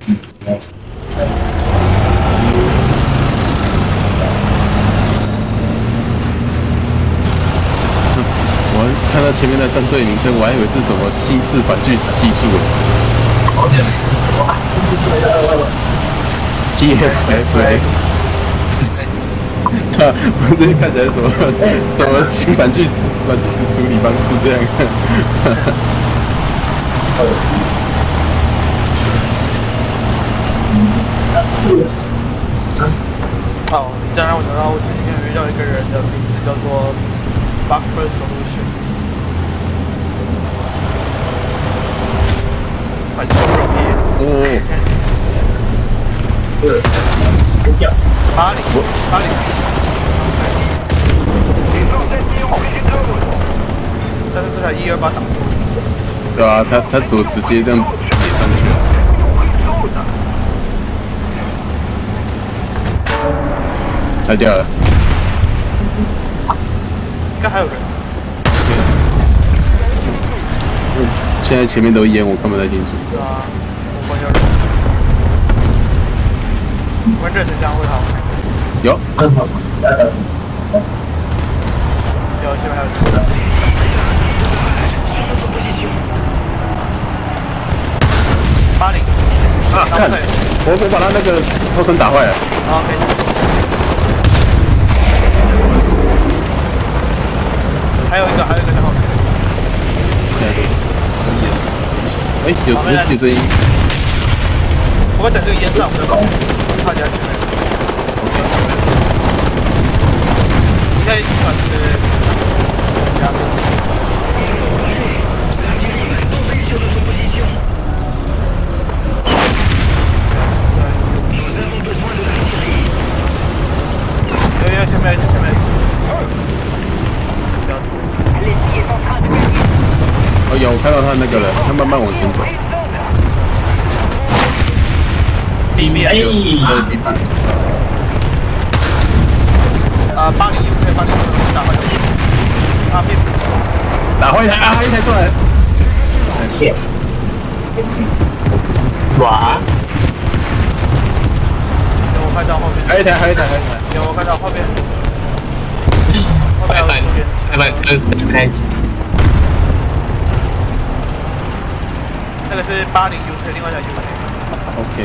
我看到前面的战队名称，我还以为是什么新式反巨石技术TFFX。我这看起来什么新反巨石处理方式这样。 好，这样让我想到我前几天有遇到一个人的名字叫做 Buffer Solution， 很不容易。 哦。 80，但是这台128挡住。 对啊，他直接这样叠上去了。拆掉了。 应该还有人。 现在前面都烟，我看不太清楚。 对啊，我关掉人。关热成这样会好。 有。 有，前面还有人。80。 啊！看，我把他那个后身打坏了。 OK。还有一个在后面。 哎，有直接声音。 不过等这个烟上，我们就怕加前面。OK。应该算是加。前面。 哦，有，我看到他那个了，他慢慢往前走。 地面。 对，地板。 80可以把你打坏。变。 打坏一台，一台出来。 哇！ 有我看到后面。 还有一台。 有我看到后面。后面这是不太行。 那个是80 UK， 另外一台 UK。OK。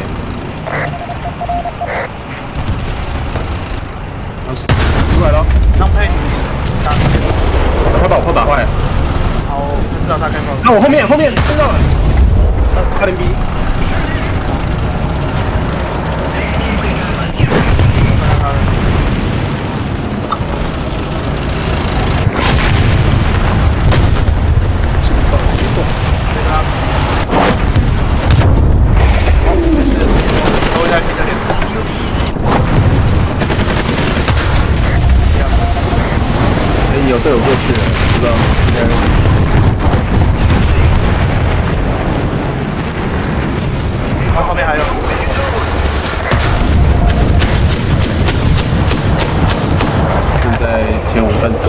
出来了。 当配。 他把我炮打坏了。 好，我知道他开炮。 那我后面看到了。80B。有队友过去了，不知道应该。 后面还有。 现在前往战场。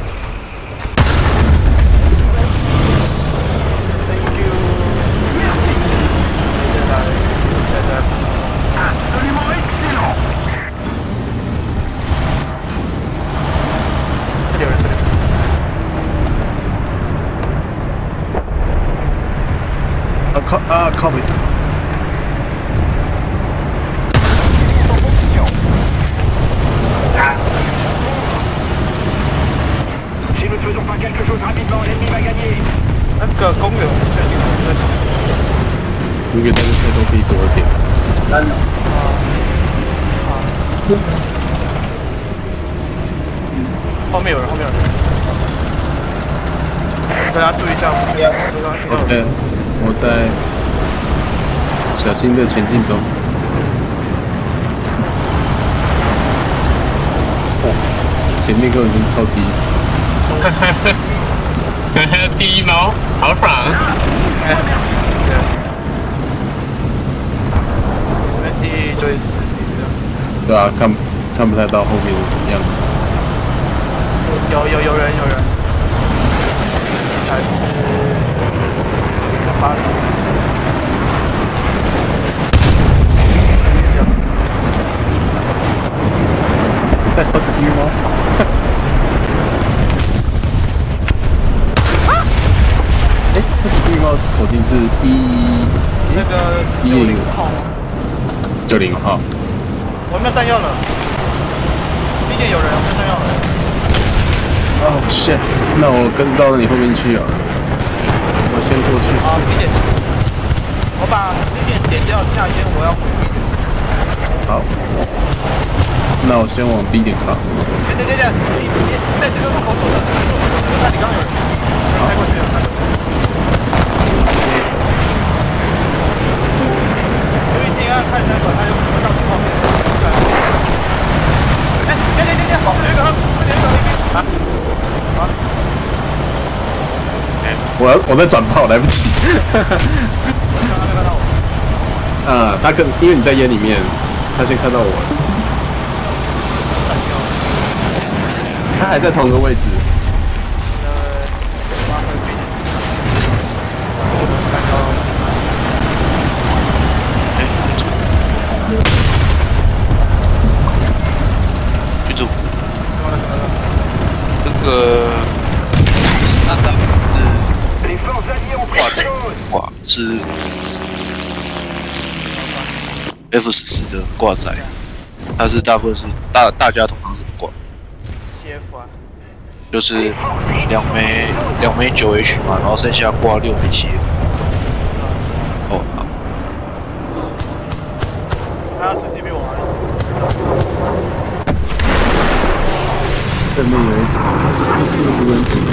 靠北。 Si nous ne faisons pas quelque chose rapidement, l'ennemi va gagner. 那个公园我确定在小树。 公园但是太多可以走的点。 后面有人。大家注意一下， 对，我在小心的前进中。前面根本就是超级。 第一毛，好爽！ 前面第一堆尸体的。 对啊，看不太到后面的样子。 有人。还是80。 那个95号吗 ？95号。 我没有弹药了。B 点有人，我没有弹药了。 Oh shit！ 那我跟到你后面去啊。我先过去。 啊 ，B 点就是。我把C 点点掉下烟，我要回 B 点。 好。那我先往 B 点靠。 等，你在这个路口走的，我看你刚有人，开过去了，开过去了。注意听啊，看那个，还有可能到你后面。哎，后面有一个，啊！ 我在转炮，来不及。 看到我。 啊，他因为你在烟里面，他先看到我了。他还在同个位置。 记住，那个13档是F14的挂载，它是大部分是大家通常是挂。 CF 啊。 就是2枚9H 嘛，然后剩下挂6枚7F。哦，好。 他手机比我好对面有一是无人机，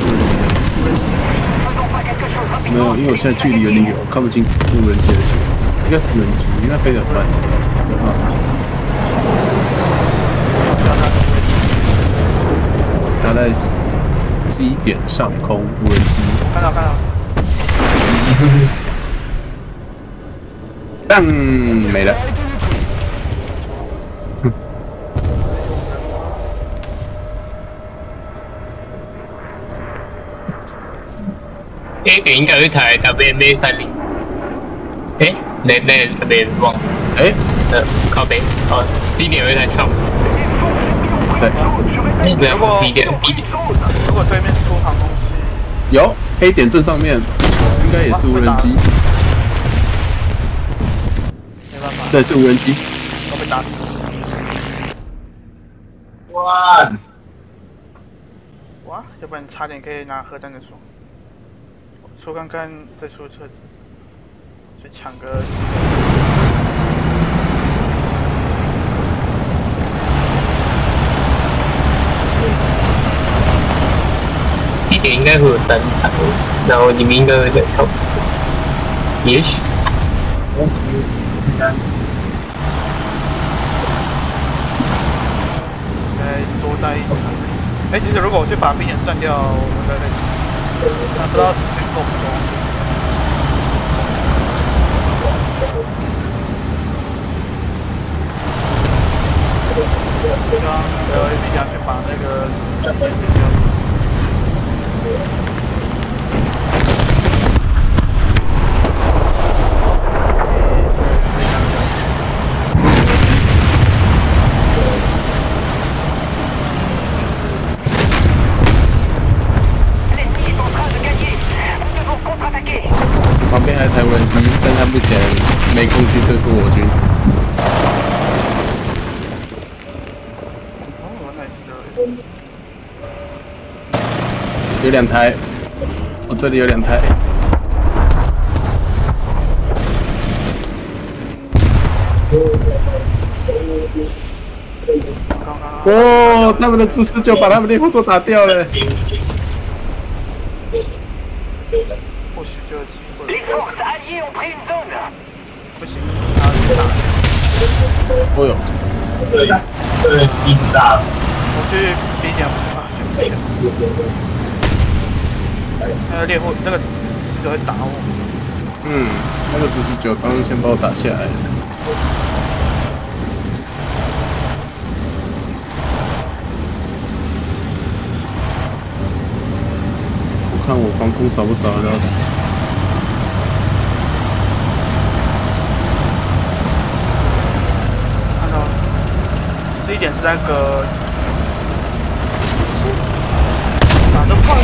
没有，因为我现在距离有点远，我看不清无人机的是，应该是无人机，应该飞得很慢。他在 C 点上空无人机。 看到。 当没了。 A 点应该有一台 WMA30。那边忘了。靠北。C 点有一台 Trump。 对。 不要 C 点 B 点。 如果对面出航空器， 有 A 点正上面，应该也是无人机。 没办法。 对，是无人机。 都被打死。哇！要不然差点可以拿核弹的说。出看看再出车子，去抢个。 一点应该会有3台，然后你们应该会在超市，也许。 应该多带一台。其实如果我去把兵员占掉，我应该可以死。但不知道时间够不够。希望LAB 家去把那个4点点掉。 旁边还有台无人机，但他目前没空去对付我军。有2台，我这里有2台。哦，他们的自49把他们猎户座打掉了。 或许就有机会。不行，他要打。 哦哟。 对，一直大。 我去 B 点啊，去 C 点。那个猎户，那个49会打我。 那个49刚刚先把我打下来了。我看我防空扫不扫得到他。 看到了，C 点是那个打得快。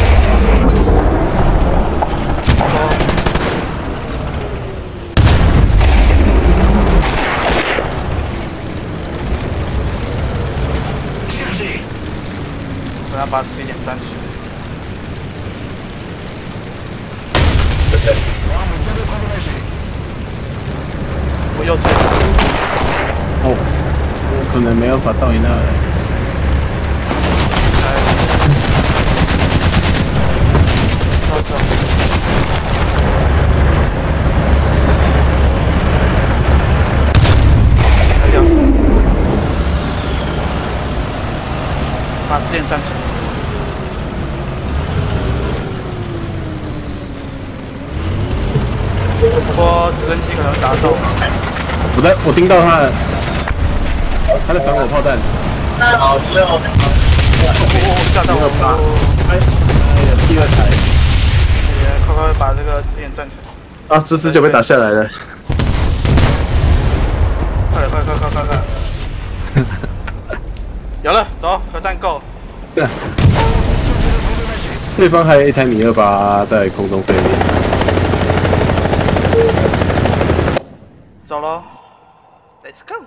把11点站起来。我右侧。 哦，我可能没有办法到你那来。 走。把11点站起来。不过直升机可能打到。 我盯到他了，他在闪我炮弹。 吓到我了！ 第2台。 快把这个11点站起来。 啊，这次就被打下来了。 快！有了，走，核弹够。 对方还有一台米28在空中对面。 走喽 ，Let's go。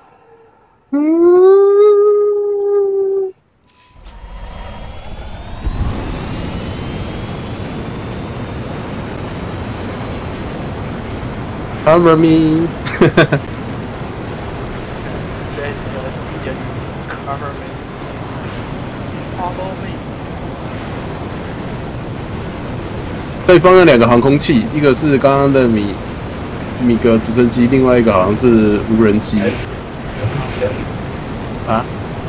Cover me 这是我的经典 ，Cover me，Follow me。 对方有2个航空器，一个是刚刚的米格直升机，另外一个好像是无人机。啊？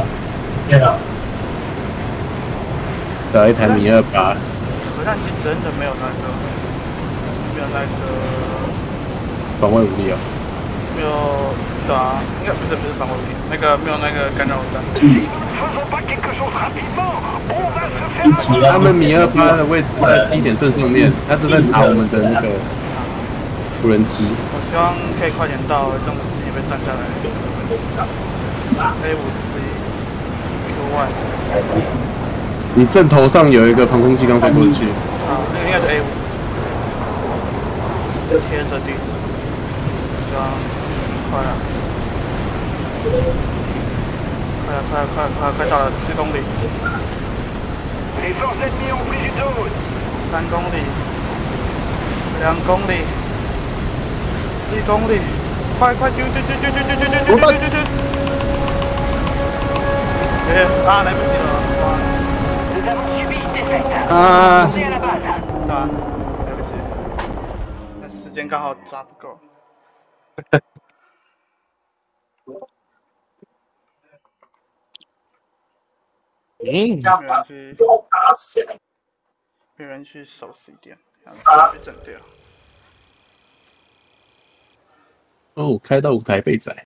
有一台米28。 核弹机真的没有那个防卫武力啊？ 没有，对啊，应该不是防卫武力，那个没有那个干扰弹。 他们米28的位置在基点正上面，他正在打我们的那个无人机。 我希望可以快点到，这种11被占下来。A50 Q1。 你正头上有一个防空器刚飞过去。 啊，那个应该是 A5。贴着地址。希望快了。快到了4公里。3公里。2公里。1公里。快丢！啊，来不及了！ 啊！ 对啊，来不及，那时间刚好抓不够。没人去守11点，这样子被整掉。 哦，开到5台被宰。